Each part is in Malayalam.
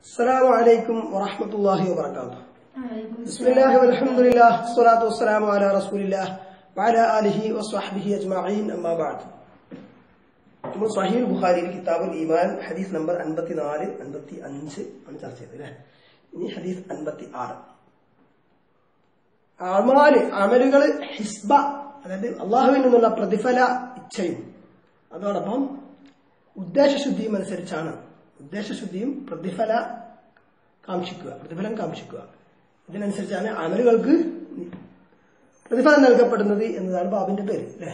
السلام عليكم ورحمة الله وبركاته. بسم الله والحمد لله والصلاة والسلام على رسول الله وعلى آله وصحبه أجمعين أما بعد. നമ്മൾ സഹീഹ് ബുഖാരിയിൽ കിതാബുൽ ഈമാൻ ഹദീസ് നമ്പർ 54 55 ആണ് ചർച്ച ചെയ്തത്. ഇനി ഹദീസ് 56. അമലുകൾ ഹിസ്ബ, അതായത് അള്ളാഹുവിൽ നിന്നുള്ള പ്രതിഫല ഇച്ഛയും അതോടൊപ്പം ഉദ്ദേശശുദ്ധിയും അനുസരിച്ചാണ്. ഉദ്ദേശശുദ്ധിയും പ്രതിഫലം കാക്ഷിക്കുക ഇതിനനുസരിച്ചാണ് അമലുകൾക്ക് പ്രതിഫലം നൽകപ്പെടുന്നത് എന്നതാണ് ബാബിന്റെ പേര് അല്ലേ.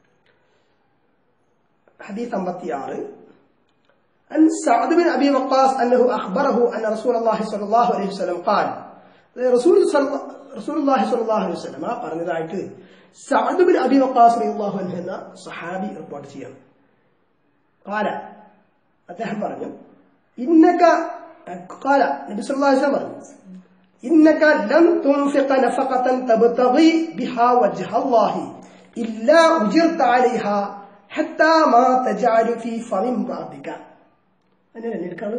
حديث 56 عن سعد بن أبي وقاص أنه أخبره أن رسول الله صلى الله عليه وسلم قال رسول الله صلى الله عليه وسلم പറഞ്ഞതായിട്ട് സഅദ് ബിൻ അബി വഖാസ് റളിയല്ലാഹു അൻഹു എന്ന സഹാബി റിപ്പോർട്ട് ചെയ്യാം. قال അദ്ദേഹം പറഞ്ഞു ഇന്നക قال നബി സല്ലല്ലാഹു അലൈഹി വസല്ലം പറഞ്ഞു ഇന്നക ലം തുൻഫിഖ നഫഖതൻ തബ്തഗി ബിഹാ വജ്ഹ അല്ലാഹി ഇല്ലാ ഉജിർത അലൈഹാ ഹത്താ മാ തജഅലു ഫീ ഫമിൻ റബ്ബിക. അങ്ങനെ നിൽക്കാണ്.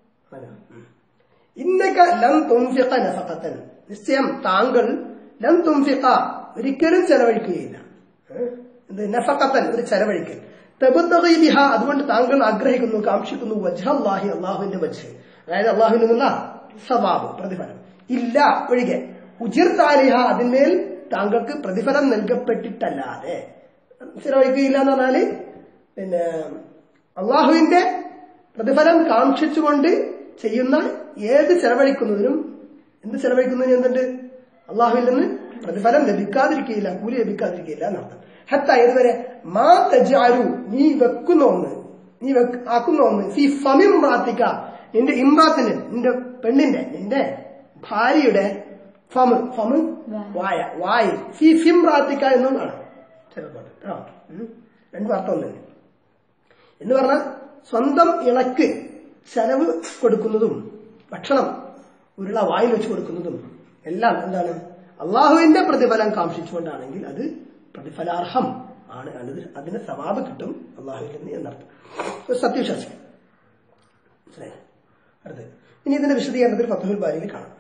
ഇന്നക ലം തുൻഫിഖ നഫഖതൻ, നിശ്ചയം താങ്കൾ ലം തുൻഫിഖ ഒരിക്കലും ചെലവഴിക്കുകയില്ല. എന്ത് നഫഖതൻ, ഒരു ചെലവഴിക്കൽ. തബ്തഗി ബിഹാ, അതുകൊണ്ട് താങ്കൾ ആഗ്രഹിക്കുന്നു, കാക്ഷിക്കുന്നു വജ്ഹ അല്ലാഹി, അല്ലാഹുവിന്റെ വജ്ഹ്, അതായത് അല്ലാഹുവിൽ നിന്നുള്ള സവാബ്, പ്രതിഫലം. ഇല്ല ഒഴികെ ഉജിർത അലൈഹ, അതിന്മേൽ താങ്കൾക്ക് പ്രതിഫലം നൽകപ്പെട്ടിട്ടല്ലാതെ ചെലവഴിക്കുകയില്ല എന്ന് പറഞ്ഞാല് പിന്നെ അള്ളാഹുവിന്റെ പ്രതിഫലം കാക്ഷിച്ചുകൊണ്ട് ചെയ്യുന്ന ഏത് ചെലവഴിക്കുന്നതിനും എന്തുണ്ട്, അള്ളാഹുവിൽ നിന്ന് പ്രതിഫലം ലഭിക്കാതിരിക്കുകയില്ല, കൂലി ലഭിക്കാതിരിക്കുകയില്ല എന്നർത്ഥം. ഹത്ത ഇതുവരെ മാ തജഅലു, നീ ആക്കുന്ന ഒന്ന് ഫീ ഫമിൻ റാത്തിക, നിന്റെ ഇമ്രാത്തിന്, നിന്റെ പെണ്ണിന്റെ, നിന്റെ ഭാര്യയുടെ ഫമ് വായിൽ, ഫീ ഫിംറാത്തിക എന്നാണ് ചിലപ്പോൾ രണ്ടു അർത്ഥം തന്നെ. എന്ന് പറഞ്ഞാൽ സ്വന്തം ഇണക്ക് ചെലവ് കൊടുക്കുന്നതും ഭക്ഷണം ഉരുള വായിൽ വെച്ച് കൊടുക്കുന്നതും എല്ലാം എന്താണ്, അള്ളാഹുവിന്റെ പ്രതിഫലം കാക്ഷിച്ചുകൊണ്ടാണെങ്കിൽ അത് പ്രതിഫലാർഹം ആണ്, അതിന് സവാബ് കിട്ടും അള്ളാഹുവിൽ നിന്ന് എന്നർത്ഥം. സത്യവിശ്വാസി മനസ്സിലായി. അടുത്ത് ഇനി ഇതിന്റെ വിശദീകരണത്തിൽ ഫത്ഹുൽ ബാരിയിൽ കാണാം.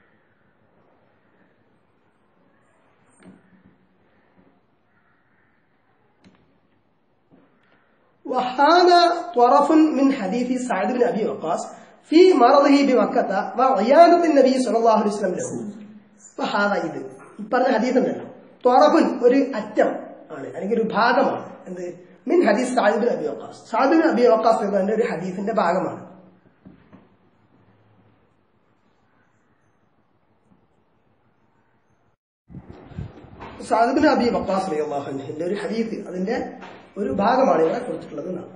وهذا طرف من حديث سعد بن أبي وقاص في مرضه بمكة وعيادة النبي صلى الله عليه وسلم له. وهذا ഇത് പറഞ്ഞ ഹദീസ് ഉണ്ടല്ലോ, ത്വറഫുൻ ഒരു അറ്റം ആണ്, അല്ലെങ്കിൽ ഒരു ഭാഗമാണ്. എന്ത് മിൻ ഹദീസ് Saad bin Abi Waqqas, Saad bin Abi Waqqas എന്നതിന്റെ ഒരു ഹദീസിന്റെ ഭാഗമാണ്. സഅദ് ബിൻ അബി വഖാസ് റളിയല്ലാഹു അൻഹുവിന്റെ ഒരു ഹദീസ്, അതിന്റെ ഒരു ഭാഗമാണ് ഇവിടെ കൊടുത്തിട്ടുള്ളത് എന്നാണ്.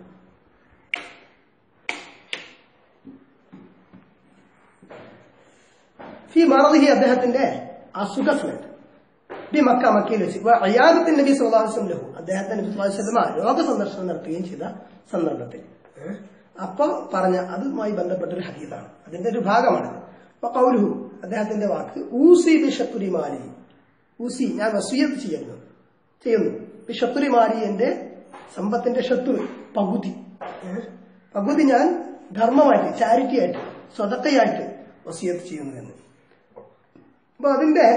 ഫി മറദിഹി, അദ്ദേഹത്തിന്റെ അസുഖസമയത്ത്, ബി മക്ക, മക്കയിൽ വെച്ച്, അയാദത്തിൻ നബി സല്ലല്ലാഹു അലൈഹി വസല്ലം ലഹു, അദ്ദേഹത്തെ നബി സല്ലല്ലാഹു അലൈഹി വസല്ലം രോഗ സന്ദർശനം നടത്തുകയും ചെയ്ത സന്ദർഭത്തിൽ അപ്പോൾ പറഞ്ഞ അതുമായി ബന്ധപ്പെട്ടൊരു ഹദീസാണ്, അതിന്റെ ഒരു ഭാഗമാണ്. ഖൗലുഹു, അദ്ദേഹത്തിന്റെ വാക്ക്, ഊസി ബിശത്രി മാലി, ഊസി ഞാൻ വസിയത്ത് ചെയ്യുന്നു ബിശത്രി മാലി, എന്റെ സമ്പത്തിന്റെ ശത്രു പകുതി ഞാൻ ധർമ്മമായിട്ട്, ചാരിറ്റി ആയിട്ട്, സ്വതക്കയായിട്ട് വസിയത്ത് ചെയ്യുന്നു എന്ന്. അപ്പൊ അതിന്റെ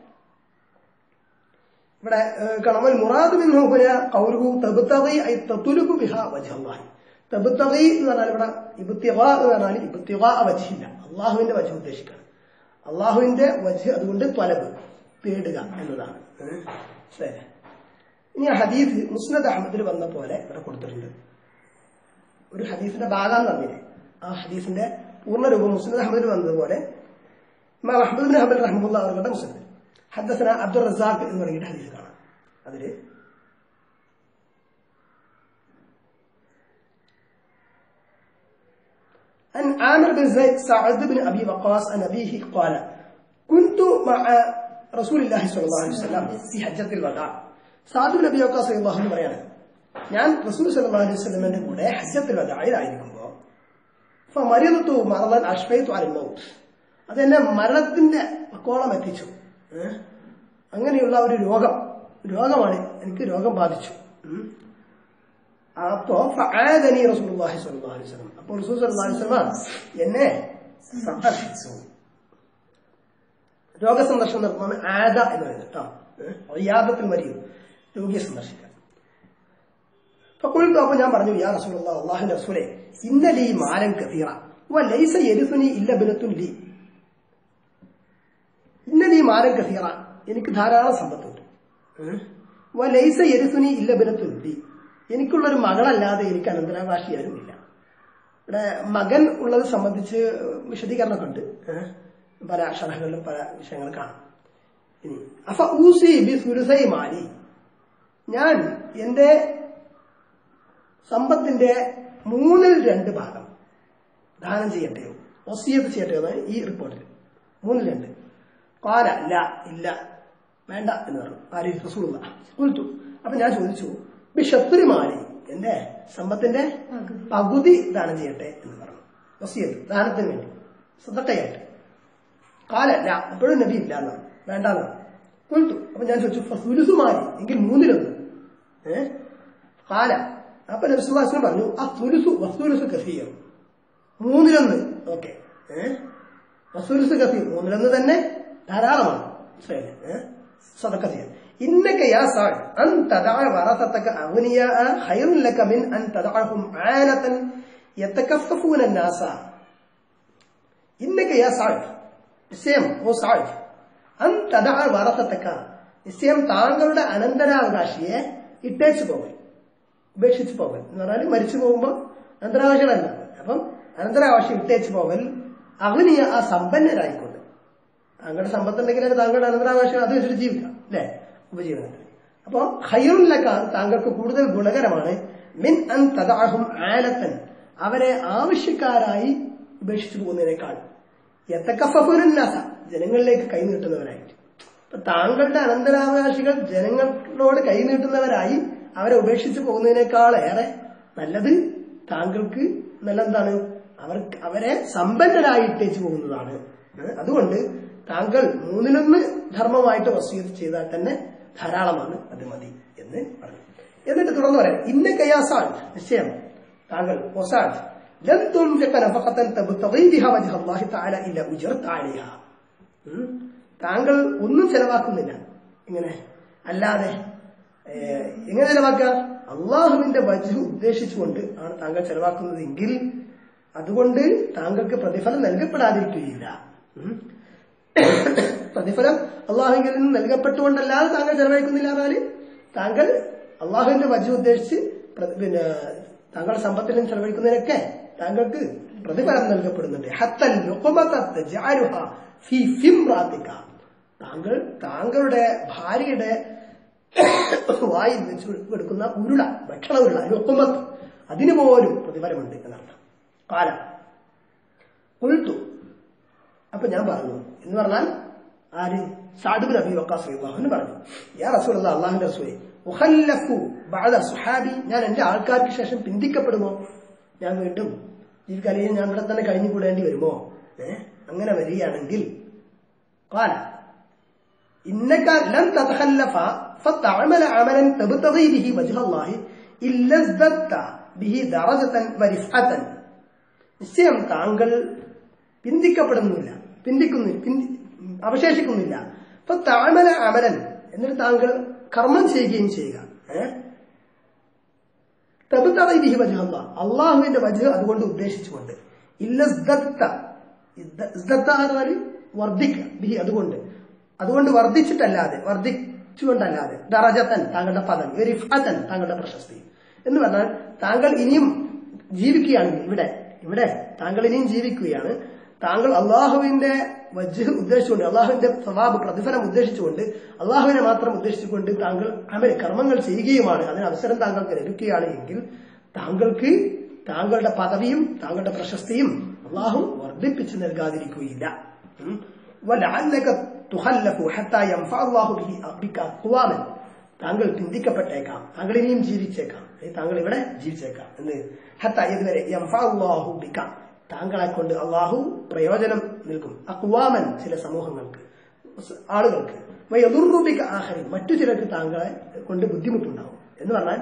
ഇവിടെ കണവൽ മുറാദ് മിൻഹു ഖൗലുഹു തബ്തഗി ഐ തത്ലുബു ബിഹാ വജ്ഹ അല്ലാഹി. തബ്തഗി എന്ന് പറഞ്ഞാൽ ഇവിടെ ഇബ്തിഗാ എന്ന് പറഞ്ഞാൽ ഇബ്തിഗാ വജ്ഹില്ല, അള്ളാഹുവിന്റെ വജ്ഹ് ഉദ്ദേശിക്കണം, അള്ളാഹുവിന്റെ വജ്ഹ്, അതുകൊണ്ട് ത്വലബ്, തേടുക എന്നതാണ്. ശരി. ഇനി ഹദീസ് മുസ്നദ് അഹമ്മദിൽ വന്ന പോലെ ഇവിടെ കൊടുത്തിട്ടുണ്ട്. ഒരു ഹദീസിന്റെ ഭാഗം തന്നില്ലേ, ആ ഹദീസിന്റെ പൂർണ്ണരൂപം മുസ്നദ് അഹമ്മദിൽ വന്നതുപോലെ ഇമാം അഹ്മദ് ബിൻ ഹംബൽ റഹ്മത്തുള്ളാഹി അവരുടെ മുസ്നദ് ഹദ്ദസന അബ്ദുർ റസാഖ് എന്ന് പറയുന്ന ഹദീസ് കാണാം. അതില് عن عامر بن زيد سعد بن أبي وقاص عن أبيه قال كنت مع رسول الله صلى الله عليه وسلم في حجة الوداع. സഅദ് ബിൻ അബി വഖാസ് റളിയല്ലാഹു അൻഹു പറയാണ്, ഞാൻ റസൂൽ സല്ലല്ലാഹു അലൈഹി വസല്ലമയുടെ കൂടെ ഹജ്ജത്തുൽ വദാഇലായിരിക്കുമ്പോൾ ഫമരിദതു മറദൻ അഷ്ഫൈതു അലൽ മൗത്ത്, അതെന്നെ മരണത്തിന്റെ പക്കോളം എത്തിച്ചു. അങ്ങനെയുള്ള ഒരു രോഗമാണ്, എനിക്ക് രോഗം ബാധിച്ചു. അപ്പോൾ ഫആദനി റസൂലുള്ളാഹി സ്വല്ലല്ലാഹു അലൈഹി വസല്ലം, അപ്പോൾ റസൂൽ സ്വല്ലല്ലാഹു അലൈഹി വസല്ലം എന്നെ രോഗസന്ദർശനം നടത്തുന്നതാണ് ആദ എന്ന് പറയുന്നത് കേട്ടോ. യാദത്തിൽ മരിയും രോഗിയെ സന്ദർശിക്കാൻ. അപ്പൊ ഞാൻ പറഞ്ഞു, യാ റസൂലുള്ളാഹി, അല്ലാഹുവിന്റെ റസൂലേ, ഇന്നലീ മാലൻ കസീറ വലൈസ യരിസുനി ഇല്ല ബിനത്തുൻ ലീ. ഇന്നലീ മാലൻ കസീറ, എനിക്ക് ധാരാളം സമ്പത്തുണ്ട്. വലൈസ യരിസുനി ഇല്ല ബിനത്തുൻ ലീ, എനിക്കുള്ളൊരു മകളല്ലാതെ എനിക്ക് അനന്തരാവകാശി ആരുമില്ല. ഇവിടെ മകൻ ഉള്ളത് സംബന്ധിച്ച് വിശദീകരണമൊക്കെ ഉണ്ട്, പല ഷറഹുകളിലും പല വിഷയങ്ങൾ കാണാം. ഇനി അഫ ഊസി ബി സുലുസൈ മാലി, ഞാൻ എന്റെ സമ്പത്തിന്റെ 2/3 ഭാഗം ദാനം ചെയ്യട്ടെയോ, വസിയത്ത് ചെയ്യട്ടെയോ എന്നാണ് ഈ റിപ്പോർട്ടിൽ. 3/2. ഖാല ലാ, ഇല്ല, വേണ്ട എന്ന് പറഞ്ഞു. ആര്? റസൂലുള്ളാഹി. ഖുൽതു, അപ്പൊ ഞാൻ ചോദിച്ചു, ബി ശത്രി മാലി, എന്റെ സമ്പത്തിന്റെ പകുതി ദാനം ചെയ്യട്ടെ എന്ന് പറഞ്ഞു. വസിയത്ത്, ദാനത്തിന് വേണ്ടി, സദഖയായിട്ട്. ഖാല ലാ, അപ്പോഴും നബി ഇല്ല എന്നാണ്, വേണ്ടെന്നാണ്. ഖുൽതു, അപ്പൊ ഞാൻ ചോദിച്ചു, ഫസുലുസു മാലി, എങ്കിൽ 1/3. ഖാല, അപ്പൊ നബി സല്ലല്ലാഹു അലൈഹി വസല്ലം പറഞ്ഞു, അസുലുസു വസുലുസു കസീർ, 3/1. ഓക്കെ, വസുലുസു കസീർ, 3/1 തന്നെ ധാരാളമാണ് സദഖ ചെയ്യാൻ. ഇന്നക യാ സഅദ് അൻ തദഅ വറസതക അഗ്നിയാ ഖൈറുൻ ലക മിൻ അൻ തദഅഹും ആലതൻ യതകഫഫൂന الناس. ഇന്നക യാ സഅദ്, നിശ്ചയം ഓ സഅദ്, അൻ തദഅ വറസതക, നിശ്ചയം താങ്കളുടെ അനന്തരാവകാശിയെ ഇട്ടേച്ചു പോകൽ, ഉപേക്ഷിച്ചു പോകൽ എന്ന് പറഞ്ഞാൽ മരിച്ചു പോകുമ്പോൾ അനന്തരാവകാശികളല്ല. അപ്പം അനന്തരാവകാശി ഇട്ടേച്ചു പോകൽ, അഗ്നിയ, ആ സമ്പന്നരായിക്കൊണ്ട്. താങ്കളുടെ സമ്പത്തുണ്ടെങ്കിൽ താങ്കളുടെ അനന്തരാവകാശം അത് വെച്ചിട്ട് ജീവിക്കാം, അല്ലെ, ഉപജീവനത്തിന്. അപ്പൊ ഖൈറുല്ലക്കാൻ, താങ്കൾക്ക് കൂടുതൽ ഗുണകരമാണ്, മിൻ അൻ തദഅഹും ആലത്തൻ, അവരെ ആവശ്യക്കാരായി ഉപേക്ഷിച്ചു പോകുന്നതിനേക്കാൾ, യതകഫഫൂന الناس, ജനങ്ങളിലേക്ക് കൈനീട്ടുന്നവരായിട്ട്. അപ്പൊ താങ്കളുടെ അനന്തരാവകാശികൾ ജനങ്ങളോട് കൈനീട്ടുന്നവരായി അവരെ ഉപേക്ഷിച്ചു പോകുന്നതിനേക്കാൾ ഏറെ നല്ലത് താങ്കൾക്ക് നല്ലെന്താണ്, അവരെ സമ്പന്നരായി ഇട്ടേച്ചു പോകുന്നതാണ്. അതുകൊണ്ട് താങ്കൾ 3/1 ധർമ്മമായിട്ട് വസിയത്ത് ചെയ്താൽ തന്നെ ധാരാളമാണ്, അത് മതി എന്ന് പറഞ്ഞു. എന്നിട്ട് തുടർന്ന് പറയാം, ഇന്നക യാ സഅദ്, നിശ്ചയം താങ്കൾ ഓ സഅദ്, ലൻ തുൻഫിഖ നഫഖതൻ തബ്തഗി ബിഹാ വജ്ഹ അല്ലാഹി തആല ഇല്ല ഉജ്റത അലൈഹാ, താങ്കൾ ഒന്നും ചെലവാക്കുന്നില്ല ഇങ്ങനെ അല്ലാതെ. എങ്ങനെ ചെലവാക്കുക? അള്ളാഹുവിന്റെ വജ്ഹ് ഉദ്ദേശിച്ചുകൊണ്ട് ആണ് താങ്കൾ ചെലവാക്കുന്നതെങ്കിൽ അതുകൊണ്ട് താങ്കൾക്ക് പ്രതിഫലം നൽകപ്പെടാതിരിക്കുകയില്ല. പ്രതിഫലം അള്ളാഹുവിൽ നിന്ന് നൽകപ്പെട്ടുകൊണ്ടല്ലാതെ താങ്കൾ ചെലവഴിക്കുന്നില്ല. എന്നാല് താങ്കൾ അള്ളാഹുവിന്റെ വജ്ഹ് ഉദ്ദേശിച്ച് താങ്കളുടെ സമ്പത്തിൽ നിന്ന് ചെലവഴിക്കുന്നതിനൊക്കെ താങ്കൾക്ക് പ്രതിഫലം നൽകപ്പെടുന്നുണ്ട്. ഹത്തൽ ലുഖ്മത തജഅലുഹാ ഫീ ഫിംറാതിക, താങ്കളുടെ ഭാര്യയുടെ വായിൽ വെച്ച് എടുക്കുന്ന ഉരുള, ഭക്ഷണ ഉരുള, ലുഖ്മത്ത്, അതിന് പോലും പ്രതിഫലമുണ്ട് എന്നർത്ഥം. ഖാല ഖുൽതു, അപ്പൊ ഞാൻ പറഞ്ഞു എന്ന് പറഞ്ഞാൽ ആര്? സഅദ് ഇബ്നു അബീ വഖാസ് റളിയല്ലാഹു അൻഹു പറഞ്ഞു, യാ റസൂലല്ലാഹ്, അല്ലാഹുവിന്റെ റസൂലേ, ഉഖല്ലഫു ബഅദ സുഹാബി, ഞാൻ എന്റെ ആൾക്കാർക്ക് ശേഷം പിന്തിക്കപ്പെടുമോ? ഞാൻ വീണ്ടും ജീവിക്കാലെങ്കിൽ ഞാൻ ഇവിടെ തന്നെ കഴിഞ്ഞു കൂടേണ്ടി വരുമോ? അങ്ങനെ വരികയാണെങ്കിൽ ഖാല ഇന്നക ലൻ തതഖല്ലഫ ഫതഅമല അമലൻ തബ്തഗി ബിഹി വജ്ഹ അല്ലാഹി ഇല്ല ഇസ്ദത്ത ബിഹി ദറജതൻ വരിഫഅതൻ, നിശ്ചയം താങ്കൾ പിന്തിക്കപ്പെടുന്നില്ല, അവശേഷിക്കുന്നില്ല. ഫതഅമല അമലൻ, എന്നിട്ട് താങ്കൾ കർമ്മം ചെയ്യുകയും ചെയ്യുക, തബ്തഗി ബിഹി വജ്ഹ അല്ലാഹ്, അല്ലാഹുവിന്റെ വജ്ഹ് അതുകൊണ്ട് ഉദ്ദേശിച്ചുകൊണ്ട്. ഇല്ല ഇസ്ദത്ത, ഇസ്ദത്ത എന്നാൽ വർദ്ധിക്കുക, ബിഹി അതുകൊണ്ട് വർദ്ധിച്ചിട്ടല്ലാതെ, വർദ്ധിച്ചുകൊണ്ടല്ലാതെ, ദറജതൻ താങ്കളുടെ പദം, റിഫഅതൻ താങ്കളുടെ പ്രശസ്തി എന്ന് പറഞ്ഞാൽ താങ്കൾ ഇനിയും ജീവിക്കുകയാണെങ്കിൽ ഇവിടെ താങ്കൾ ഇനിയും ജീവിക്കുകയാണ്, താങ്കൾ അള്ളാഹുവിന്റെ വജ്ഹ് ഉദ്ദേശിച്ചുകൊണ്ട്, അള്ളാഹുവിന്റെ സവാബ് പ്രതിഫലം ഉദ്ദേശിച്ചുകൊണ്ട്, അള്ളാഹുവിനെ മാത്രം ഉദ്ദേശിച്ചുകൊണ്ട് താങ്കൾ കർമ്മങ്ങൾ ചെയ്യുകയുമാണ്, അതിന് അവസരം താങ്കൾക്ക് ലഭിക്കുകയാണ് എങ്കിൽ താങ്കൾക്ക് താങ്കളുടെ പദവിയും താങ്കളുടെ പ്രശസ്തിയും അള്ളാഹു വർദ്ധിപ്പിച്ചു നൽകാതിരിക്കുകയില്ല. താങ്കൾ പിന്തിക്കപ്പെട്ടേക്കാം, താങ്കൾ ഇനിയും ജീവിച്ചേക്കാം, താങ്കൾ ഇവിടെ ജീവിച്ചേക്കാം എന്ന്. ഹത്ത ഇതുവരെ യംഫഅല്ലാഹു ബിക, താങ്കളെ കൊണ്ട് അള്ളാഹു പ്രയോജനം നൽകും. അഖ്വാമൻ, ചില സമൂഹങ്ങൾക്ക്, ആളുകൾക്ക്. വയദുറു ബിക ആഖിരീൻ, മറ്റു ചിലർക്ക് താങ്കളെ കൊണ്ട് ബുദ്ധിമുട്ടുണ്ടാകും എന്ന് പറഞ്ഞാൽ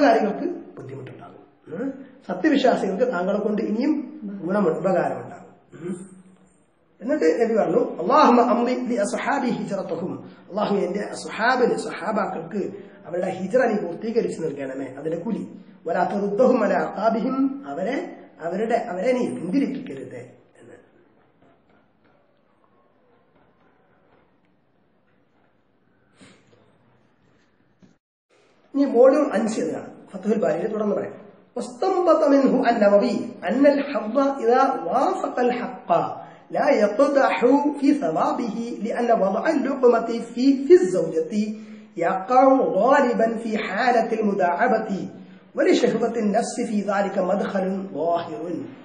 അധർമ്മകാരികൾക്ക് ബുദ്ധിമുട്ടുണ്ടാകും. സത്യവിശ്വാസികൾക്ക് താങ്കളെ കൊണ്ട് ഇനിയും ഉപകാരമുണ്ടാകും എന്നിട്ട് നബി പറഞ്ഞു അല്ലാഹുമ്മ അംദി ലി അസ്ഹാബി ഹിജ്റതഹും, അല്ലാഹു എന്റെ സഹാബാക്കൾക്ക് അവരുടെ ഹിജ്റ നീ പൂർത്തീകരിച്ചു നൽകണമേ, അതിന്റെ കൂലി. വലാ തറുദ്ദഹും അലാ അഖാബിഹിം, അവരെ നീ പിന്തിരിപ്പിക്കരുത് എന്ന്. ഇനി വോളിയം 5 എന്നാണ് ഫത്ഹുൽ ബാരിയിൽ തുടർന്ന് പറയാം. واستنبط منه النووي أن الحظ إذا وافق الحق لا يقدح في ثوابه لأن وضع اللقمة في الزوجة يقع غالبا في حالة المداعبة ولشهوة النفس في ذلك مدخل ظاهر.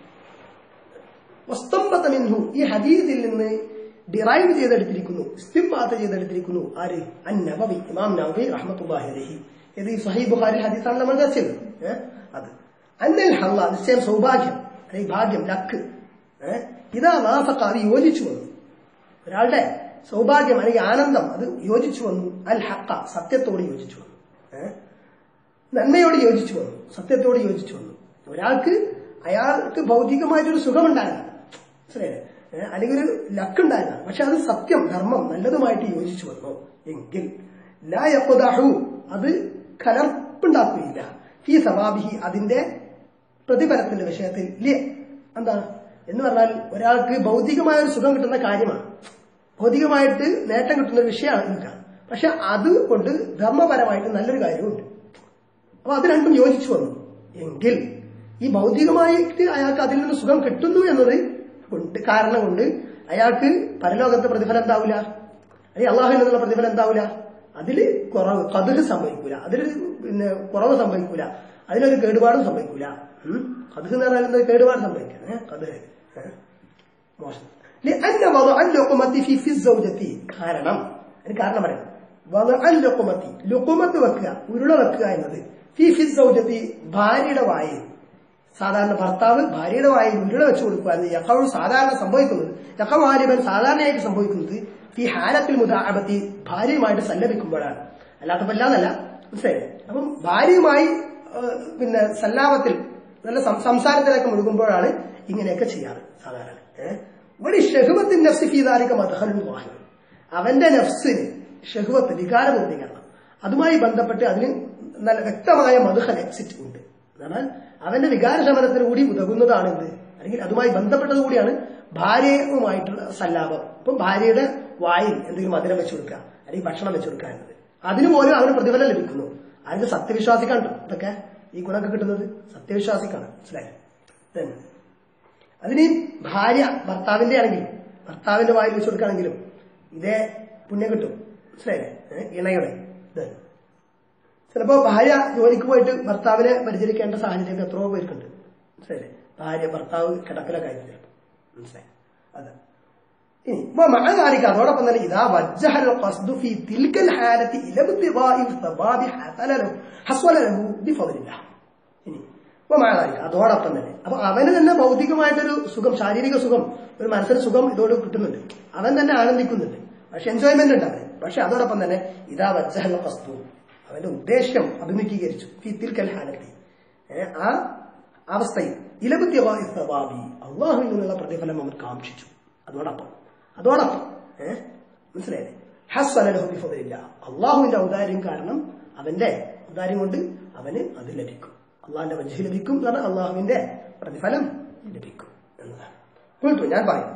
واستنبط منه ഈ ഹദീസിൽ നിന്ന് ഡിറൈവ് ചെയ്തെടുത്തിരിക്കുന്നു, ഇസ്തിംബാത്ത് ചെയ്തെടുത്തിരിക്കുന്നു ആര്? അൻ-നവവി, ഇമാം നവവി റഹ്മത്തുള്ളാഹി അലൈഹി. ഇത് സ്വഹീഹ് ബുഖാരി ഹദീസാണ് നമ്മൾ ചർച്ചയത്. അത് അന്നൽ ഹള്ള, നിശ്ചയം സൗഭാഗ്യം അല്ലെങ്കിൽ ഭാഗ്യം, ലക്ക്, ഇതാ വാഫഖ, അത് യോജിച്ചു വന്നു. ഒരാളുടെ സൗഭാഗ്യം അല്ലെങ്കിൽ ആനന്ദം അത് യോജിച്ചു വന്നു. അൽ ഹഖ, സത്യത്തോട് യോജിച്ചു വന്നു, നന്മയോട് യോജിച്ചു വന്നു, സത്യത്തോട് യോജിച്ചു വന്നു. അയാൾക്ക് ഭൗതികമായിട്ടൊരു സുഖമുണ്ടായതാണ്, അല്ലെങ്കിൽ ഒരു ലക്കുണ്ടായതാണ്, പക്ഷെ അത് സത്യം, ധർമ്മം, നല്ലതുമായിട്ട് യോജിച്ചു വന്നു എങ്കിൽ ലാ യഖ്ദഹു, അത് കലർപ്പുണ്ടാക്കുകയില്ല. ഫീ സവാബിഹി, അതിന്റെ പ്രതിഫലത്തിന്റെ വിഷയത്തിൽ. എന്താണ് എന്ന് പറഞ്ഞാൽ ഒരാൾക്ക് ഭൗതികമായ ഒരു സുഖം കിട്ടുന്ന കാര്യമാണ്, ഭൗതികമായിട്ട് നേട്ടം കിട്ടുന്ന ഒരു വിഷയമാണ് നിൽക്കുക. പക്ഷെ അതുകൊണ്ട് ധർമ്മപരമായിട്ട് നല്ലൊരു കാര്യമുണ്ട്. അപ്പൊ അത് രണ്ടും യോജിച്ചു വന്നു എങ്കിൽ ഈ ഭൗതികമായിട്ട് അയാൾക്ക് അതിൽ നിന്ന് സുഖം കിട്ടുന്നു എന്നത് കാരണം കൊണ്ട് അയാൾക്ക് പരലോകത്തെ പ്രതിഫലം എന്താവില്ല, അല്ലെങ്കിൽ അള്ളാഹുവിൽ നിന്നുള്ള പ്രതിഫലം എന്താവില്ല, അതിൽ കുറവ് കദ്ഹ് സംഭവിക്കൂല, അതിൽ കുറവ് സംഭവിക്കൂല, അതിലൊരു കേടുപാടും സംഭവിക്കൂല. കദ്ഹ് എന്ന് പറഞ്ഞാൽ എന്താ? കേടുപാട് സംഭവിക്കാം. കദ്ഹ് മോശം. കാരണം അതിന് കാരണം പറയാം. ലുക്കുമത്ത് വെക്കുക, ഉരുള വെക്കുക എന്നത് ഭാര്യയുടെ വായിൽ, സാധാരണ ഭർത്താവ് ഭാര്യയുടെ വായിൽ ഉരുള വെച്ചു കൊടുക്കുക എന്ന് യഖൗ സാധാരണ സംഭവിക്കുന്നത്, യഖൗ ആലിബൻ സാധാരണയായിട്ട് സംഭവിക്കുന്നത് ഈ ഹാലത്തിൽ മുദാഅബത്തി, ഭാര്യയുമായിട്ട് സല്ലപിക്കുമ്പോഴാണ്. അല്ലാത്തപ്പോൾ അല്ലാന്നല്ല, മനസ്സിലായി? അപ്പം ഭാര്യയുമായി സല്ലാപത്തിൽ നല്ല സംസാരത്തിലൊക്കെ മുഴുകുമ്പോഴാണ് ഇങ്ങനെയൊക്കെ ചെയ്യാറ് സാധാരണ. ഒരു ഷഹ്വത്തിൻ നഫ്സ് ഫീ ദാലിക മദ്ഖലുൻ വാഹിദ്, അവന്റെ നഫ്സിന് ഷഹ്വത്ത്, വികാരപൂർത്തീകരണം, അതുമായി ബന്ധപ്പെട്ട് അതിന് നല്ല വ്യക്തമായ മദ്ഖൽ, എക്സിറ്റ് ഉണ്ട്. എന്നാൽ അവന്റെ വികാരശമനത്തിന് കൂടി ഉതകുന്നതാണ് എന്ത്, അല്ലെങ്കിൽ അതുമായി ബന്ധപ്പെട്ടത് കൂടിയാണ് ഭാര്യയുമായിട്ടുള്ള സല്ലാപം. ഇപ്പം ഭാര്യയുടെ വായിൽ എന്തെങ്കിലും മധുരം വെച്ചു കൊടുക്കുക, അല്ലെങ്കിൽ ഭക്ഷണം വെച്ചു കൊടുക്കുക എന്നത്, അതിനുപോലും അവന് പ്രതിഫലം ലഭിക്കുന്നു. അതിന് സത്യവിശ്വാസിക്കാണ് ഇതൊക്കെ ഈ ഗുണമൊക്കെ കിട്ടുന്നത്, സത്യവിശ്വാസിക്കാണ്. മനസ്സിലായി? അതിന് ഭാര്യ ഭർത്താവിന്റെ ആണെങ്കിലും ഭർത്താവിന്റെ വായിൽ വെച്ചു കൊടുക്കുകയാണെങ്കിലും ഇതേ പുണ്യം കിട്ടും. മനസ്സിലായില്ലേ? ഇണയുടെ ചിലപ്പോ ഭാര്യ ജോലിക്ക് പോയിട്ട് ഭർത്താവിനെ പരിചരിക്കേണ്ട സാഹചര്യം എത്രയോ പേർക്കുണ്ട്. മനസ്സിലായില്ലേ? ഭാര്യ ഭർത്താവ് കിടക്കലൊക്കെ ആയിരുന്നു ചിലപ്പോൾ. മനസ്സിലായി? അതെ. ഇനി അതോടൊപ്പം തന്നെ ഇതാ വജ്ജഹൽ ഖസ്ദു ഫീ തിൽകൽ ഹാലത്തി ഇല ഇബ്തിഗാഇൽ സവാബി ഹസ്വലഹു ബിഫദ്ലില്ലാഹ്. ഇനി അതോടൊപ്പം തന്നെ അപ്പൊ അവന് തന്നെ ഭൗതികമായിട്ടൊരു സുഖം, ശാരീരിക സുഖം, ഒരു മനസ്സിന് സുഖം ഇതോട് കിട്ടുന്നുണ്ട്, അവൻ തന്നെ ആനന്ദിക്കുന്നുണ്ട്, പക്ഷെ എൻജോയ്മെന്റ് ഉണ്ട് അവന്. പക്ഷെ അതോടൊപ്പം തന്നെ ഇതാ വജ്ജഹൽ ഖസ്ദു, അവന്റെ ഉദ്ദേശം അഭിമുഖീകരിച്ചു ഫീ തിൽകൽ ഹാലത്തി, ആ അവസ്ഥയിൽ ഇല ഇബ്തിഗാഇൽ സവാബി, അല്ലാഹുവിൽ നിന്നുള്ള പ്രതിഫലം അവൻ കാക്ഷിച്ചു. അതോടൊപ്പം മനസ്സിലായില്ലേ? ഹസ്വലഹു ബിഫദ്ലില്ലാഹ്, അള്ളാഹുവിന്റെ ഔദാര്യം കാരണം, അവന്റെ ഔദാര്യം കൊണ്ട് അവന് അത് ലഭിക്കും, അള്ളാഹിന്റെ വജ്ഹ് ലഭിക്കും എന്നാണ്, അള്ളാഹുവിന്റെ പ്രതിഫലം ലഭിക്കും എന്നതാണ്. ഞാൻ പറയും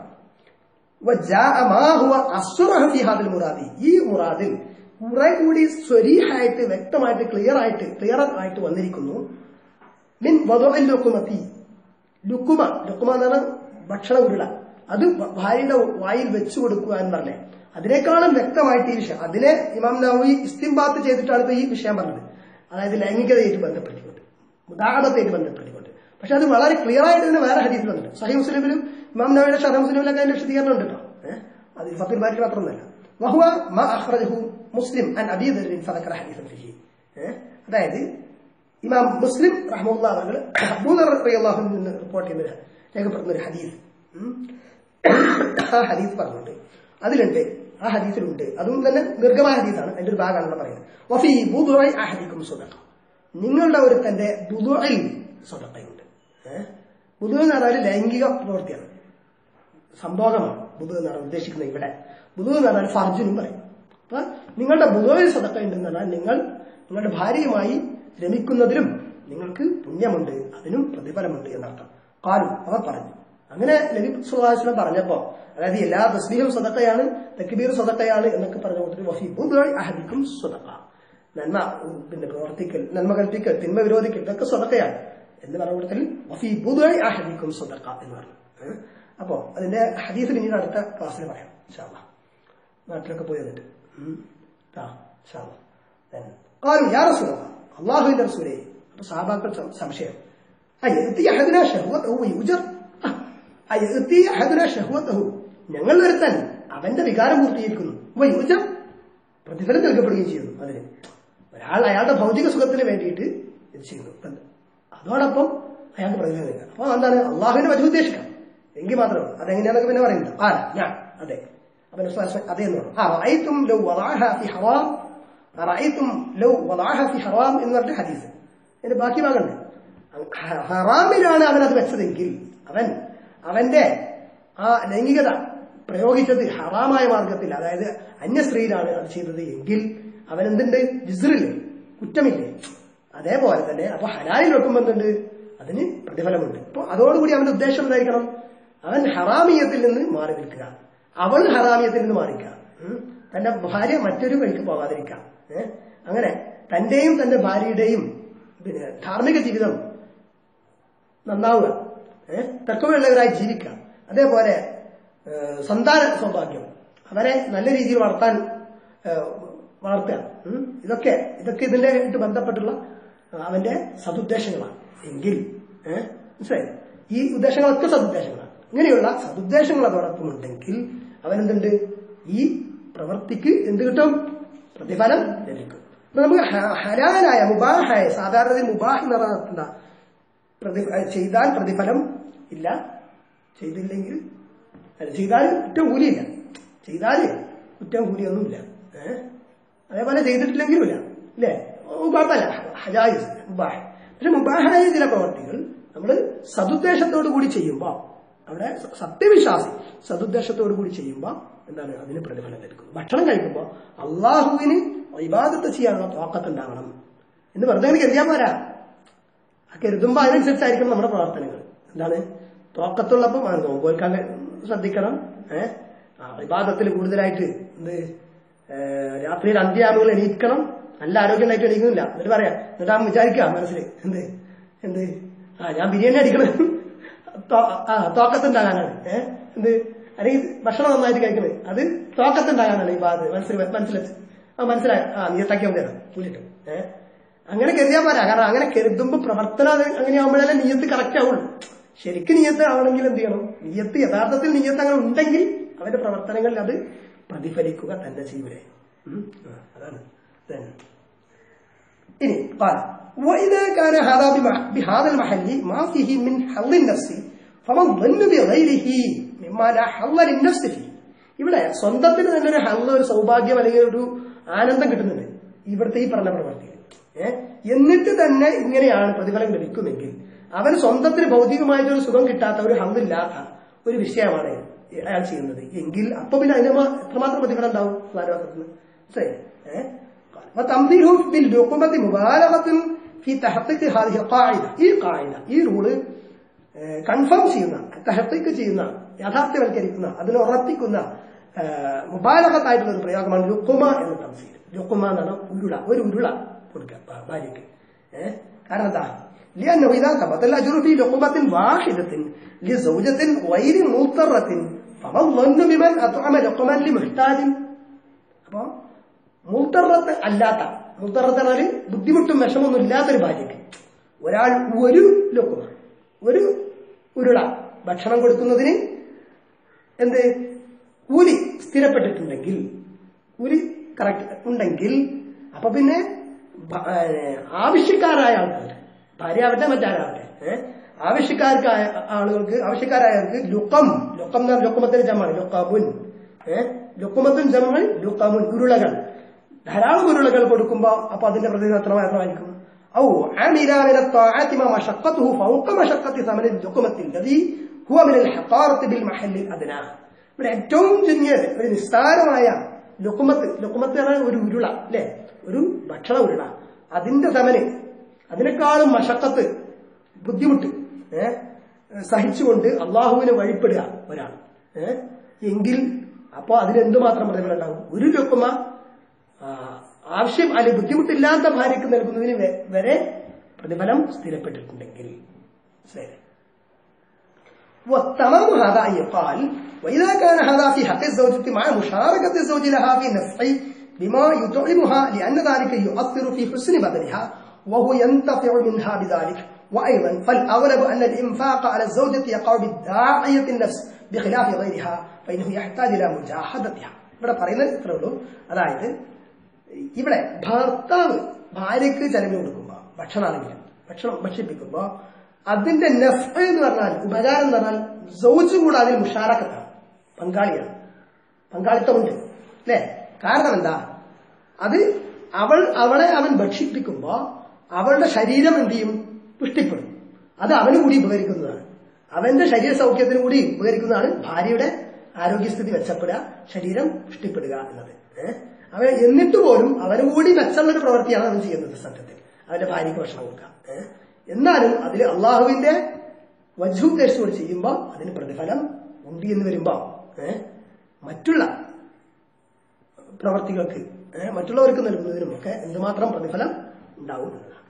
ഈ മുറാദിൽ കുറെ കൂടി സ്വരീഹായിട്ട്, വ്യക്തമായിട്ട്, ക്ലിയർ ആയിട്ട് വന്നിരിക്കുന്നു. മിൻ വദഉൽ ലുഖ്മതി, ലുഖ്മ എന്ന് പറഞ്ഞാൽ ഭക്ഷണ ഉരുള, അത് ഭാര്യയുടെ വായിൽ വെച്ചു കൊടുക്കുക എന്ന് പറഞ്ഞേ, അതിനേക്കാളും വ്യക്തമായിട്ട് ഈ വിഷയം, അതിനെ ഇമാം നവവി ഇസ്തിംബാത്ത് ചെയ്തിട്ടാണ് ഇപ്പൊ ഈ വിഷയം പറഞ്ഞത്. അതായത് ലൈംഗികതയായിട്ട് ബന്ധപ്പെടുത്തിക്കൊണ്ട്, മുദാഅബത്തായിട്ട് ബന്ധപ്പെടുത്തിക്കൊണ്ട്. പക്ഷെ അത് വളരെ ക്ലിയർ ആയിട്ട് തന്നെ വേറെ ഹദീസിൽ വന്നിട്ടുണ്ട്. സഹീഹ് മുസ്ലിമിലും ഇമാം നവവിയുടെ ശറഹ് മുസ്ലിമിലൊക്കെ അതിന്റെ വിശദീകരണം ഉണ്ട് കേട്ടോ. അത് ഫത്തുൽ ബാരിയിൽ മാത്രമൊന്നുമല്ല. വഹുവ മാ അഖ്റജഹു മുസ്ലിം അൻ അബീ ദർരിൻ ഫദക്കറ ഹദീസൻ ഫീഹി. അതായത് ഇമാം മുസ്ലിം റഹ്മത്തുള്ളാഹി അലൈഹി അബൂ ദർ റളിയല്ലാഹു അൻഹു നിന്ന് റിപ്പോർട്ട് ചെയ്യുന്ന രേഖപ്പെടുത്തുന്ന ഒരു ഹദീസ്, ആ ഹദീസ് പറഞ്ഞിട്ടുണ്ട്. അതിലുണ്ട്, ആ ഹദീസിലുണ്ട്, അതും തന്നെ ദീർഘമായ ഹദീസാണ്, അതിന്റെ ഒരു ഭാഗമാണ് പറയുന്നത്. വഫീ ബുദുഇ അഹദികും സദഖ, നിങ്ങളുടെ ഒരുത്തന്റെ ബുദുഇൽ സദഖയുണ്ട്. ബുദു എന്ന് പറഞ്ഞാൽ ലൈംഗിക പ്രവൃത്തിയാണ്. സംഭോഗമാണ് ബുദു എന്നാണ് ഉദ്ദേശിക്കുന്നത്. ഇവിടെ ബുദു എന്ന് പറഞ്ഞാൽ ഫർജിനും പറയും. അപ്പൊ നിങ്ങളുടെ ബുദുവിൽ സദക്ക ഉണ്ടെന്ന് പറഞ്ഞാൽ നിങ്ങൾ നിങ്ങളുടെ ഭാര്യയുമായി രമിക്കുന്നതിലും നിങ്ങൾക്ക് പുണ്യമുണ്ട്, അതിനും പ്രതിഫലമുണ്ട് എന്നർത്ഥം. കാലും അവർ പറഞ്ഞു. അങ്ങനെ നബി സല്ലല്ലാഹു അലൈഹി വസല്ലം പറഞ്ഞപ്പോ, അതായത് എല്ലാ തസ്ബീഹും സദക്കയാണ്, തക്ബീർ സദക്കയാണ് എന്നൊക്കെ പറഞ്ഞ കൂട്ടത്തിൽ വഫീ ബുദുഇ അഹദിക്കും സദക്ക, നന്മ പ്രവർത്തിക്കൽ, നന്മ കൽപ്പിക്കൽ, തിന്മ വിരോധിക്കൽ, ഇതൊക്കെ സദക്കയാണ് എന്ന് പറഞ്ഞ കൂട്ടത്തിൽ വഫീ ബുദുഇ അഹദിക്കും സദക്ക എന്ന് പറഞ്ഞു. അപ്പോ അതിന്റെ ഹദീസ് പിന്നീട് അടുത്ത ക്ലാസ്സിൽ പറയാം ഇൻഷാ അല്ലാഹ്. നാട്ടിലൊക്കെ പോയി വന്നിട്ട് യാ റസൂലല്ലാഹ്, അല്ലാഹുവിന്റെ റസൂലേ. അപ്പൊ സഹാബാക്കൾ സംശയം, ഞങ്ങൾ വരുത്താൻ അവന്റെ വികാരം പൂർത്തീകരിക്കുന്നു, യുജർ പ്രതിഫലം നൽകപ്പെടുകയും ചെയ്യുന്നു. അതിന് ഒരാൾ അയാളുടെ ഭൗതിക സുഖത്തിന് വേണ്ടിയിട്ട് ഇത് ചെയ്യുന്നു, അതോടൊപ്പം അയാൾക്ക് പ്രതിഫലം നൽകാം. അപ്പൊ എന്താണ് അള്ളാഹുവിന്റെ വജു ഉദ്ദേശിക്കാം എങ്കിൽ മാത്രമേ. അതെങ്ങനെയാണെന്നൊക്കെ പിന്നെ പറയുന്നത് ഞാൻ അതെ അതേ എന്ന് പറഞ്ഞ ഹദീസ്. അതിന്റെ ബാക്കി ഭാഗമുണ്ട്. ഹറാമിലാണ് അവൻ അത് വെച്ചതെങ്കിൽ, അവന്റെ ആ ലൈംഗികത പ്രയോഗിച്ചത് ഹറാമായ മാർഗത്തിൽ, അതായത് അന്യസ്ത്രീയിലാണ് അത് ചെയ്തത് എങ്കിൽ അവനെന്തുണ്ട്? ജിസ്റില്ലേ, കുറ്റമില്ലേ? അതേപോലെ തന്നെ അപ്പൊ ഹലാലിൽ വെക്കുമ്പോൾ എന്തുണ്ട്? അതിന് പ്രതിഫലമുണ്ട്. അപ്പൊ അതോടുകൂടി അവന്റെ ഉദ്ദേശം എന്തായിരിക്കണം? അവൻ ഹറാമിയത്തിൽ നിന്ന് മാറി നിൽക്കുക, അവൾ ഹറാമിയത്തിൽ നിന്ന് മാറിക്കുക, തന്റെ ഭാര്യ മറ്റൊരു വഴിക്ക് പോകാതിരിക്കാം. അങ്ങനെ തന്റെയും തന്റെ ഭാര്യയുടെയും ധാർമ്മിക ജീവിതം നന്നാവുക, തക്കവയുള്ളവരായി ജീവിക്കുക. അതേപോലെ സന്താന സൗഭാഗ്യം, അവരെ നല്ല രീതിയിൽ വളർത്തുക. ഇതൊക്കെ ഇതിന്റെ ആയിട്ട് ബന്ധപ്പെട്ടുള്ള അവന്റെ സതുദ്ദേശങ്ങളാണ് എങ്കിൽ മനസ്സിലായി. ഈ ഉദ്ദേശങ്ങളൊക്കെ സതുദ്ദേശങ്ങളാണ്. ഇങ്ങനെയുള്ള സതുദ്ദേശങ്ങൾ അതോടൊപ്പം ഉണ്ടെങ്കിൽ അവനെന്തുണ്ട്? ഈ പ്രവൃത്തിക്ക് എന്ത് കിട്ടും? പ്രതിഫലം ലഭിക്കും. അപ്പൊ നമുക്ക് ഹലാലായ മുബാഹായ, സാധാരണ മുബാഹ് എന്ന് പറഞ്ഞാൽ എന്താ? ചെയ്താൽ പ്രതിഫലം ഇല്ല, ചെയ്തില്ലെങ്കിൽ ചെയ്താൽ കുറ്റം കൂലിയില്ല, ചെയ്താൽ കുറ്റം കൂലിയൊന്നുമില്ല. അതേപോലെ ചെയ്തിട്ടില്ലെങ്കിലും ഇല്ല, അല്ലേ? കുഴപ്പമില്ല, ഹജായിസ് മുബാഹ്. പക്ഷെ മുബാഹായ ചില പ്രവർത്തികൾ നമ്മൾ സതുദ്ദേശത്തോടു കൂടി ചെയ്യുമ്പോൾ, അവിടെ സത്യവിശ്വാസി സതുദ്ദേശത്തോടു കൂടി ചെയ്യുമ്പോൾ എന്താണ്? അതിന് പ്രതിഫലം ലഭിക്കും. ഭക്ഷണം കഴിക്കുമ്പോൾ അള്ളാഹുവിന് ഇബാദത്ത് ചെയ്യാനുള്ള തോക്കത്തുണ്ടാവണം എന്ന് വെറുതെ കരുതിയാൽ പോരാ. ആ കരുതുമ്പോൾ അതിനനുസരിച്ചായിരിക്കും നമ്മുടെ പ്രവർത്തനങ്ങൾ. എന്താണ്? തോക്കത്തുള്ളപ്പം നോമ്പോൽക്കാൻ ശ്രദ്ധിക്കണം. ഇബാദത്തിൽ കൂടുതലായിട്ട് രാത്രിയിൽ അന്ത്യാമുകൾ എണീക്കണം. നല്ല ആരോഗ്യമായിട്ട് എണീക്കുന്നില്ല, എന്നിട്ട് പറയാം, എന്നിട്ട് ആ വിചാരിക്കുക മനസ്സിൽ എന്ത് ഞാൻ ബിരിയാണി അടിക്കണം, തോക്കത്തുണ്ടാകാനാണ്. അല്ലെങ്കിൽ ഭക്ഷണം നന്നായിട്ട് കഴിക്കുന്നത് അത് തോക്കത്തുണ്ടാകാനാണ്. ഈ ബാധ മനസ്സിലായി നീയത്താക്കിയാൽ മതിയാണ്, കൂലിട്ടും. അങ്ങനെ കരുതിയാൽ പോരാ. കാരണം അങ്ങനെ കരുതുമ്പോൾ പ്രവർത്തനം അങ്ങനെയാകുമ്പോഴല്ലേ നീയത്ത് കറക്റ്റ് ആവുള്ളൂ. ശരിക്കും നീയത്ത് ആവണമെങ്കിൽ എന്ത് ചെയ്യണം? നീയത്ത് യഥാർത്ഥത്തിൽ നീയത്ത് അങ്ങനെ ഉണ്ടെങ്കിൽ അവന്റെ പ്രവർത്തനങ്ങളിൽ അത് പ്രതിഫലിക്കുക തന്നെ ചെയ്യൂലേ. അതാണ്. ഇനി وإذا كان هذا بهذا المحل ما فيه من حظ النفس فمن ظن بغيره مما لا حظ للنفس فيه. ഇവിടെ സ്വന്തത്തിന് തന്നെ ഒരു ഹള്ള, ഒരു സൗഭാഗ്യം അല്ലെങ്കിൽ ഒരു ആനന്ദം കിട്ടുന്നുണ്ട് ഇവിടുത്തെ ഈ പറഞ്ഞ പ്രവർത്തി. എന്നിട്ട് തന്നെ ഇങ്ങനെയാണ് പ്രതിഫലം ലഭിക്കുമെങ്കിൽ അവൻ സ്വന്തത്തിന് ഭൗതികമായിട്ടൊരു സുഖം കിട്ടാത്ത, ഒരു ഹള്ളില്ലാത്ത ഒരു വിഷയമാണ് അയാൾ ചെയ്യുന്നത് എങ്കിൽ അപ്പൊ പിന്നെ അതിന് എത്രമാത്രം പ്രതിഫലം ഉണ്ടാവും? ഈ റൂള് കൺഫേം ചെയ്യുന്ന, തഹഖീഖ് ചെയ്യുന്ന, യാഥാർത്ഥ്യവൽക്കരിക്കുന്ന, അതിനെ ഉറപ്പിക്കുന്ന മുബാലഗത്തായിട്ടുള്ള ഒരു പ്രയോഗമാണ് ലുഖ്മ എന്ന തഫ്സീർ. ലുഖ്മ എന്നാണ് ഒരു ഉരുള കൊടുക്കുക ഭാര്യക്ക്. കാരണം എന്താ? لأنه إذا ثبت الأجر في لقمة واحدة لزوجة غير مضطرة فما الظن بمن أطعم لقما لمحتاج. അപ്പൊ മുൽത്തറത്ത് അല്ലാത്ത, മുൽത്തറത്ത് ബുദ്ധിമുട്ടും വിഷമൊന്നും ഇല്ലാത്തൊരു ഭാര്യക്ക് ഒരാൾ ഒരു ലുഖ്മ, ഒരു ഉരുള ഭക്ഷണം കൊടുക്കുന്നതിന് കൂലി സ്ഥിരപ്പെട്ടിട്ടുണ്ടെങ്കിൽ, കൂലി കറക്റ്റ് ഉണ്ടെങ്കിൽ, അപ്പൊ പിന്നെ ആവശ്യക്കാരായ ആൾക്കാർ, ഭാര്യ ആവട്ടെ മറ്റാരാവട്ടെ, ആവശ്യക്കാരായ ആൾക്കാർക്ക് ലുക്കം ലുക്കമത്തിന് ജമാണ് ലുക്കാമുൻ, ലുക്കുമത്തും ജമൽ ലുക്കാമുൻ, ഉരുളകൾ, ധാരാളം ഉരുളകൾ കൊടുക്കുമ്പോ അപ്പൊ അതിന്റെ പ്രതിഫലം എത്രമായിരിക്കും? ഔ അമില മിന ത്വാഅതി മാ മശഖത്തുഹു ഫൗക മശഖത്തി സമനി ലുഖമത്തി അല്ലദി ഹുവ മിനൽ ഹഖാറത്തി ബിൽ മഹല്ലിൽ അദ്നാ. ഇവിടെ ഏറ്റവും ചുരുങ്ങിയത് ഒരു നിസ്സാരമായ ലുഖ്മത്ത് പറഞ്ഞാൽ ഒരു ഉരുള അല്ലെ, ഒരു ഭക്ഷണ ഉരുള, അതിന്റെ സമന് അതിനേക്കാളും മശക്കത്ത് ബുദ്ധിമുട്ട് സഹിച്ചുകൊണ്ട് അള്ളാഹുവിനെ വഴിപ്പെടുക ഒരാൾ എങ്കിൽ അപ്പോ അതിനെന്തുമാത്രം പ്രതിഫലം ഉണ്ടാവും? ഒരു ലുഖ്മ ആവശ്യം അല്ലെങ്കിൽ ബുദ്ധിമുട്ടില്ലാത്ത ഭാര്യയ്ക്ക് നൽകുന്നതിന് വരെ പ്രതിഫലം സ്ഥിരപ്പെട്ടിട്ടുണ്ടെങ്കിൽ. والتمام هذا أن يقال وإذا كان هذا في حق الزوجة مع مشاركة الزوج لها في النفع بما يطعمها لأن ذلك يؤثر في حسن بدنها وهو ينتفع منها بذلك. وأيضا فالأغلب أن الإنفاق على الزوجة يقع بالداعية النفس بخلاف غيرها فإنه يحتاج إلى مجاهدتها. ഇവിടെ പറയുന്നത് ഇത്രേ ഉള്ളൂ. അതായത് ഇവിടെ ഭർത്താവ് ഭാര്യയ്ക്ക് ചെലവിന് കൊടുക്കുമ്പോ ഭക്ഷണമാണെങ്കിലും ഭക്ഷണം ഭക്ഷിപ്പിക്കുമ്പോ അതിന്റെ നഫ്അ എന്ന് പറഞ്ഞാൽ ഉപകാരം എന്ന് പറഞ്ഞാൽ സൗജ് കൂടെ അതിൽ മുഷാറക്കത്താണ്, പങ്കാളിത്തമുണ്ട് അല്ലെ. കാരണം എന്താ? അത് അവളെ അവൻ ഭക്ഷിപ്പിക്കുമ്പോ അവളുടെ ശരീരം എന്ത് ചെയ്യും? പുഷ്ടിപ്പെടും. അത് അവന് കൂടി ഉപകരിക്കുന്നതാണ്, അവന്റെ ശരീര സൗഖ്യത്തിന് കൂടി ഉപകരിക്കുന്നതാണ് ഭാര്യയുടെ ആരോഗ്യസ്ഥിതി മെച്ചപ്പെടുക, ശരീരം പുഷ്ടിപ്പെടുക എന്നത്. എന്നിട്ട് പോലും അവന് കൂടി മെച്ചമുള്ളൊരു പ്രവൃത്തിയാണ് അവൻ ചെയ്യുന്നത് സത്യത്തിൽ, അവന്റെ ഭാര്യയ്ക്ക് ഭക്ഷണം കൊടുക്കുക. എന്നാലും അതിൽ അള്ളാഹുവിന്റെ വജ്ഹ് ഉദ്ദേശത്തോട് ചെയ്യുമ്പോൾ അതിന് പ്രതിഫലം ഉണ്ട് എന്ന് വരുമ്പോ മറ്റുള്ള പ്രവർത്തികൾക്ക് മറ്റുള്ളവർക്ക് നൽകുന്നതിനുമൊക്കെ എന്തുമാത്രം പ്രതിഫലം ഉണ്ടാവും എന്നതാണ്.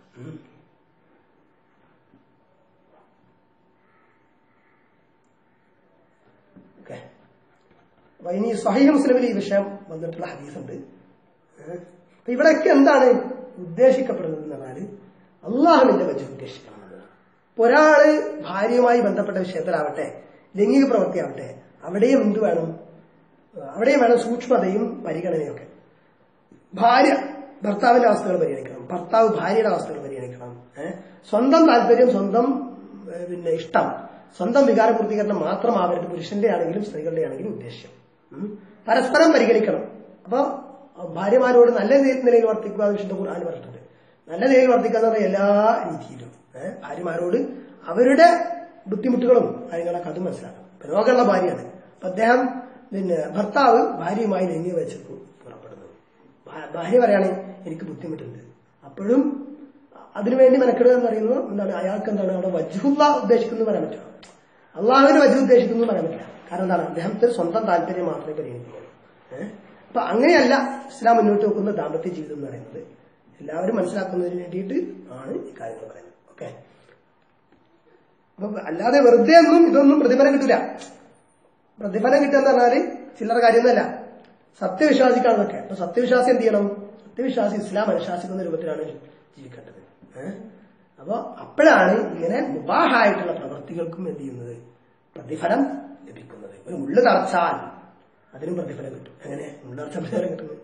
ഓക്കെ, അപ്പൊ ഇനി സ്വഹീഹ് മുസ്ലിമിൽ ഈ വിഷയം വന്നിട്ടുള്ള ഹദീസുണ്ട്. അപ്പൊ ഇവിടെയൊക്കെ എന്താണ് ഉദ്ദേശിക്കപ്പെടുന്നത് എന്ന് പറഞ്ഞാൽ അള്ളാഹുവിന്റെ വജ്ഹ് ഉദ്ദേശിക്കണം എന്നതാണ്. ഇപ്പൊ ഒരാള് ഭാര്യയുമായി ബന്ധപ്പെട്ട വിഷയത്തിലാവട്ടെ, ലൈംഗിക പ്രവൃത്തിയാവട്ടെ, അവിടെയും എന്ത് വേണം? അവിടെയും വേണം സൂക്ഷ്മതയും പരിഗണനയൊക്കെ. ഭാര്യ ഭർത്താവിന്റെ അവസ്ഥകൾ പരിഗണിക്കണം, ഭർത്താവ് ഭാര്യയുടെ അവസ്ഥകൾ പരിഗണിക്കണം. സ്വന്തം താല്പര്യം, സ്വന്തം ഇഷ്ടം, സ്വന്തം വികാര പൂർത്തീകരണം മാത്രമാവരുത് പുരുഷന്റെ ആണെങ്കിലും സ്ത്രീകളുടെ ആണെങ്കിലും ഉദ്ദേശ്യം. പരസ്പരം പരിഗണിക്കണം. അപ്പൊ ഭാര്യമാരോട് നല്ല നിലയിൽ വർത്തിക്കുക വിശുദ്ധ ഖുർആൻ പറഞ്ഞിട്ടുണ്ട്. നല്ല നിലയിൽ വർത്തിക്കുക എന്ന് പറഞ്ഞാൽ എല്ലാ രീതിയിലും ഭാര്യമാരോട് അവരുടെ ബുദ്ധിമുട്ടുകളും കാര്യങ്ങളൊക്കെ അത് മനസ്സിലാക്കണം. രോഗമുള്ള ഭാര്യയാണ്. അപ്പൊ അദ്ദേഹം ഭർത്താവ് ഭാര്യയുമായി ലൈംഗിക വെച്ചപ്പോൾ പുറപ്പെടുന്നത്, ഭാര്യ പറയുകയാണെങ്കിൽ എനിക്ക് ബുദ്ധിമുട്ടുണ്ട്, അപ്പോഴും അതിനുവേണ്ടി മെനക്കെടുക എന്ന് പറയുന്നത് എന്താണ്? അയാൾക്ക് എന്താണ് അവിടെ വജ്ഹുള്ള ഉദ്ദേശിക്കുന്നു പറയാൻ പറ്റില്ല, അള്ളാഹുവിന്റെ വജ്ഹ് ഉദ്ദേശിക്കുന്നു പറയാൻ പറ്റില്ല. കാരണം എന്താണ്? അദ്ദേഹത്തിന് സ്വന്തം താല്പര്യം മാത്രമേ പരിഗണിക്കുള്ളൂ. അപ്പൊ അങ്ങനെയല്ല ഇസ്ലാം മുന്നോട്ട് വെക്കുന്ന ദാമ്പത്യ ജീവിതം എന്ന് പറയുന്നത്. എല്ലാവരും മനസ്സിലാക്കുന്നതിന് വേണ്ടിയിട്ട് ആണ് ഈ കാര്യങ്ങൾ പറയുന്നത്. ഓക്കെ, അപ്പൊ അല്ലാതെ വെറുതെ ഒന്നും ഇതൊന്നും പ്രതിഫലം കിട്ടില്ല. പ്രതിഫലം കിട്ടുക പറഞ്ഞാല് ചില്ലറ കാര്യമൊന്നുമല്ല, സത്യവിശ്വാസിക്കാണതൊക്കെ. അപ്പൊ സത്യവിശ്വാസി എന്ത് ചെയ്യണം? സത്യവിശ്വാസി ഇസ്ലാം അനുശാസിക്കുന്ന രൂപത്തിലാണ് ജീവിക്കേണ്ടത്. അപ്പൊ അപ്പോഴാണ് ഇങ്ങനെ മുബാഹായിട്ടുള്ള പ്രവൃത്തികൾക്കും എന്ത് ചെയ്യുന്നത്? പ്രതിഫലം ലഭിക്കുന്നത്. ഒരു മുള്ളു തറച്ചാൽ അതിനും പ്രതിഫലം കിട്ടും. എങ്ങനെ മുള്ളർച്ച പ്രതിഫലം കിട്ടുന്നത്?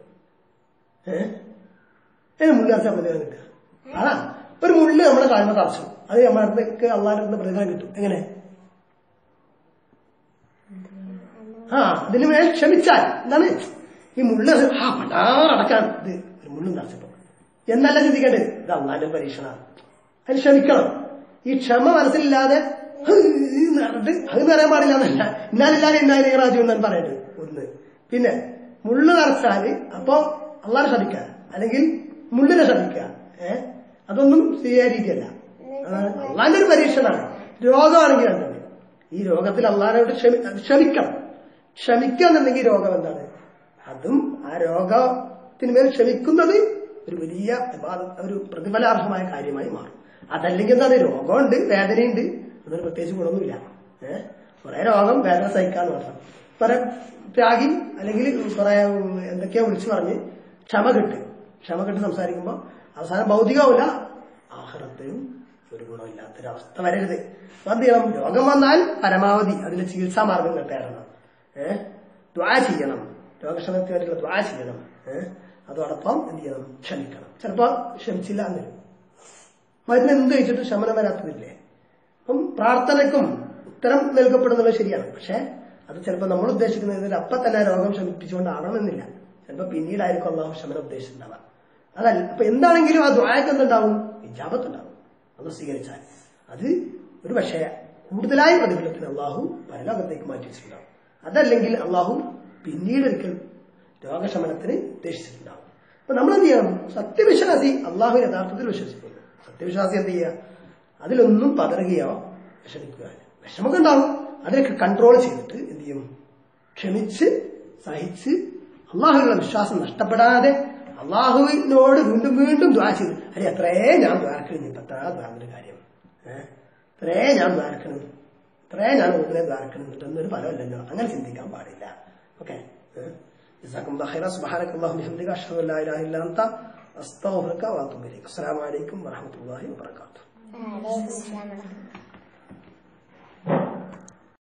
മുള്ളർച്ച പ്രതിഫലം കിട്ടുക ഒരു മുള്ളു നമ്മുടെ കാൽമ തറച്ചു, അത് നമ്മളടുത്തേക്ക് അള്ളാഹിന്റെ പ്രതിഫലം കിട്ടും. എങ്ങനെ? അതിന് മേൽ ക്ഷമിച്ചാൽ എന്താണ് ഈ മുള്ള് പണ്ടാറടക്കാൻ ഇത് ഒരു മുള്ളും തറച്ചപ്പോ എന്നല്ല ചിന്തിക്കേണ്ടത്. ഇത് അള്ളാഹിന്റെ പരീക്ഷണമാണ്, അതിന് ക്ഷമിക്കണം. ഈ ക്ഷമ മനസ്സിലില്ലാതെ അത് പറയാൻ പാടില്ല എന്നല്ല, ഇന്നാലില്ലാതെ ഇന്നാലേ രാജു എന്നാണ് പറയേണ്ടത് ഒന്ന്. പിന്നെ മുള്ളു തറച്ചാല് അപ്പോ അള്ളാഹിനെ ക്ഷമിക്കുക, അല്ലെങ്കിൽ മുള്ളിനെ ക്ഷമിക്കുക, അതൊന്നും ശരിയായ രീതിയല്ല. അള്ളാഹിന്റെ ഒരു പരീക്ഷണമാണ്. രോഗമാണെങ്കിൽ എന്താണ്? ഈ രോഗത്തിൽ അള്ളാഹിനോട് ക്ഷമിക്കണം. ക്ഷമിക്കുക എന്നുണ്ടെങ്കിൽ രോഗം എന്താണ്? അതും ആ രോഗത്തിന്മേൽ ക്ഷമിക്കുന്നത് ഒരു വലിയ ഒരു പ്രതിഫലാർഹമായ കാര്യമായി മാറും. അതല്ലെങ്കിൽ എന്താണ്? രോഗമുണ്ട്, വേദനയുണ്ട്, അതൊരു പ്രത്യേകിച്ച് ഗുണമൊന്നുമില്ല. കുറെ രോഗം വേദന സഹിക്കാന്ന് മാത്രം. കുറെ ത്യാഗി അല്ലെങ്കിൽ കുറെ എന്തൊക്കെയോ വിളിച്ചു പറഞ്ഞ് ക്ഷമ കെട്ട് സംസാരിക്കുമ്പോൾ അവസാനം ഭൗതികവുമില്ല, ആഖിറത്തിലും ഒരു ഗുണമില്ലാത്തൊരവസ്ഥ വരരുത്. അപ്പൊ എന്ത് ചെയ്യണം? രോഗം വന്നാൽ പരമാവധി അതിന്റെ ചികിത്സാ മാർഗങ്ങൾ തേടണം, ദ്വാ ചെയ്യണം, രോഗക്ഷമത്തിന് വേണ്ടിയുള്ള ദ്വാ ചെയ്യണം. അതോടൊപ്പം എന്ത് ചെയ്യണം? ക്ഷമിക്കണം. ചിലപ്പോ ക്ഷമിച്ചില്ല എന്ന് വരും, മരുന്ന് എന്ത് കഴിച്ചിട്ട് ശമനം വരാത്തതില്ലേ. അപ്പം പ്രാർത്ഥനയ്ക്കും ഉത്തരം നൽകപ്പെടുന്നത് ശരിയാണ്, പക്ഷെ അത് ചിലപ്പോൾ നമ്മൾ ഉദ്ദേശിക്കുന്നതിൽ അപ്പം തന്നെ രോഗം ശമിപ്പിച്ചുകൊണ്ടാവണമെന്നില്ല. ചിലപ്പോൾ പിന്നീടായിരിക്കും അള്ളാഹു ശമനം ഉദ്ദേശിച്ചിട്ടുണ്ടാവാം. അതല്ല, അപ്പൊ എന്താണെങ്കിലും ആ ദ്വായക്ക് എന്തുണ്ടാവും? ഇജാബത്തുണ്ടാവും. അത് സ്വീകരിച്ചാൽ അത് ഒരു പക്ഷേ കൂടുതലായ പ്രതിഫലത്തിന് അള്ളാഹു പരലോകത്തേക്ക് മാറ്റി വെച്ചിട്ടുണ്ടാവും. അതല്ലെങ്കിൽ അള്ളാഹു പിന്നീട് ഒരിക്കൽ രോഗശമനത്തിന് ഉദ്ദേശിച്ചിട്ടുണ്ടാവും. അപ്പൊ നമ്മളെന്ത് ചെയ്യണം? സത്യവിശ്വാസി അള്ളാഹു യഥാർത്ഥത്തിൽ വിശ്വസിക്കുന്നു. സത്യവിശ്വാസി എന്ത് ചെയ്യുക? അതിലൊന്നും പതറുകയോ വിഷമിക്കുകയോ. വിഷമമൊക്കെ ഉണ്ടാവും, അതിനൊക്കെ കൺട്രോൾ ചെയ്തിട്ട് എന്ത് ചെയ്യും? ക്ഷമിച്ച് സഹിച്ച് അള്ളാഹുവിനുള്ള വിശ്വാസം നഷ്ടപ്പെടാതെ അള്ളാഹുവിനോട് വീണ്ടും വീണ്ടും ദ്വാ ചെയ്തു. അല്ലെ എത്രയേ ഞാൻ ദ്വാരക്കണം, ഇപ്പൊ എത്ര ദ്വാരന്റെ കാര്യം, എത്രയേ ഞാൻ ദ്വാരക്കണം, എത്രയേ ഞാൻ ഒന്നിനെ ദ്വാരക്കണം, എന്നിട്ടൊന്നൊരു ഫലമില്ലല്ലോ. അങ്ങനെ ചിന്തിക്കാൻ പാടില്ല. ഓക്കെ. അസ്സലാമു അലൈക്കും വറഹ്മത്തുള്ളാഹി വബറകാതുഹു.